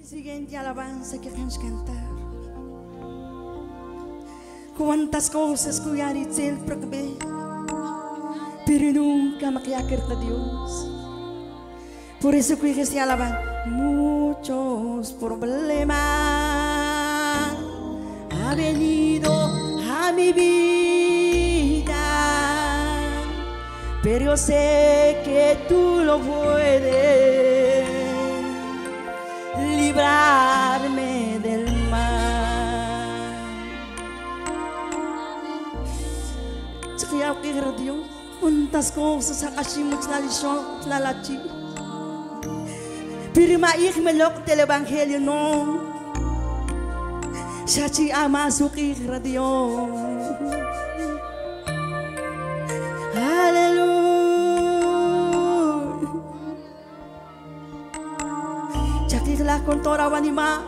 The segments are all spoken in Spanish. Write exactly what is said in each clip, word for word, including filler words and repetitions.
Siguiente alabanza que vamos a cantar. Cuántas cosas que ya dice el procbe, pero nunca me queda a Dios. Por eso que se alaban muchos problemas. Ha venido a mi vida, pero yo sé que tú lo puedes librarme del mal. Kaya ako kay Dios, cuántas cosas akasimot na lisyon, lalachi. Pero maik melok del evangelio no. Siya si ama suki radio. Hallelujah. Chakikla con tora wanima.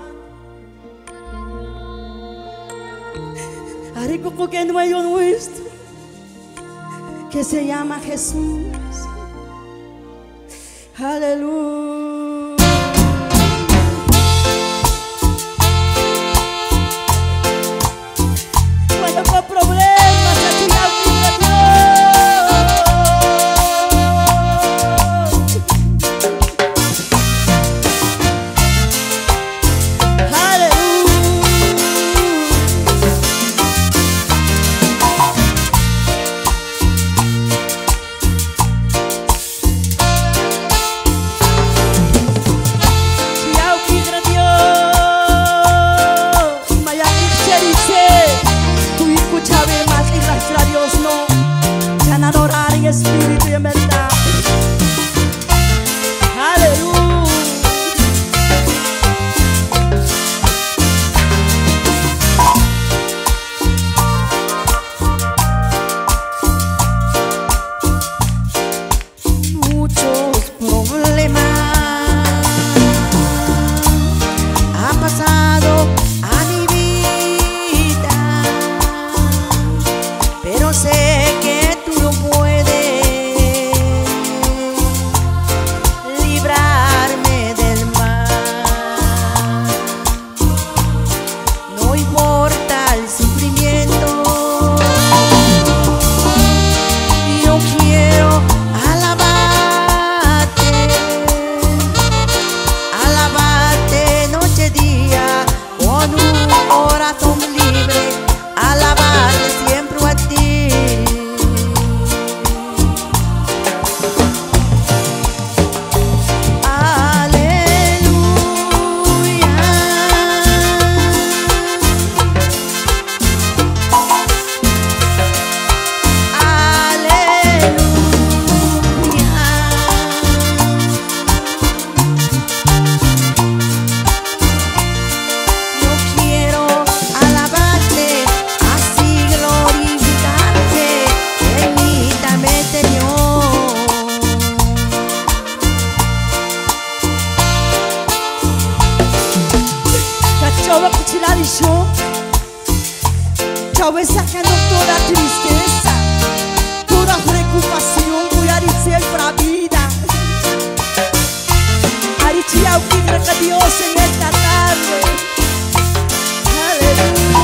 Ari ko ko ken mayon nuestro, que se llama Jesús. Aleluya. Cuando con problemas se tira un espíritu y en verdad. Aleluya. Muchos problemas han pasado a mi vida, pero sé que tú lo puedes librarme del mal. No importa el sufrimiento, yo quiero alabarte, alabarte noche y día con un corazón libre, alabarte siempre a ti. Chau sacando toda tristeza, toda preocupación, voy a decir para vida. Arichia, que gracias a Dios en esta tarde. Aleluya.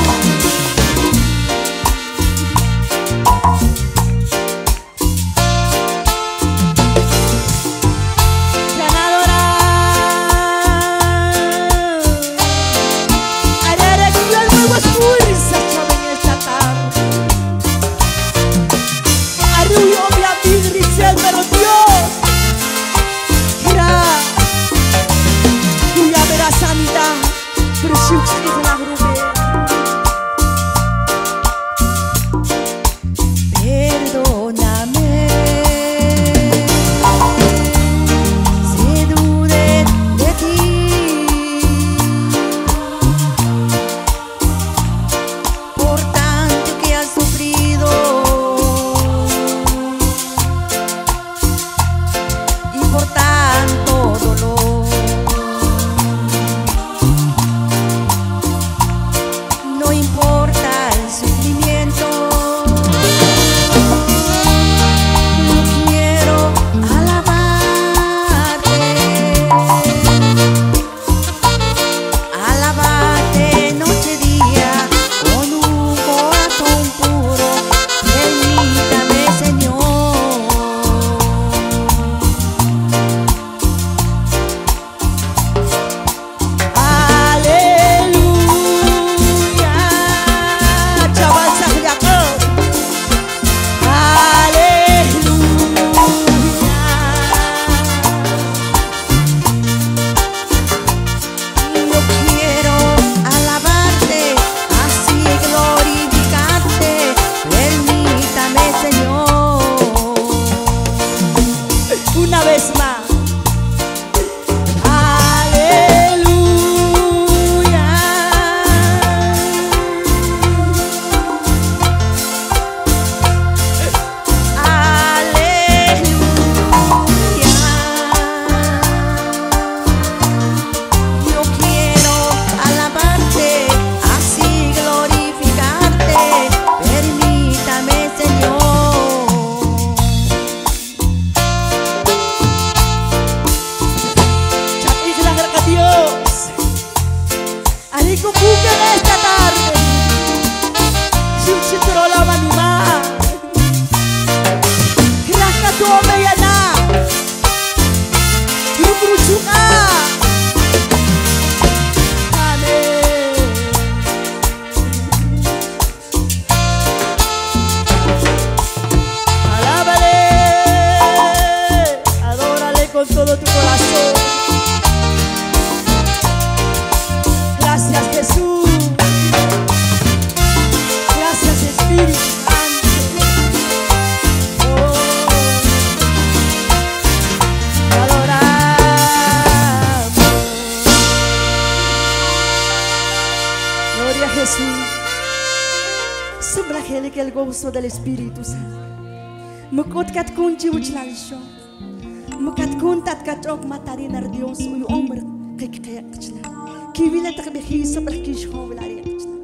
Pero Dios, mira, tú ya verás Jesús. Sobrahele que el gozo del Espíritu Santo. Mukot kat kunci uchlalsho. Mukat kuntat katok matarinar Dios uy omr kik kaya kachla. Kivila tak behi sobrah kish ho velari kachla.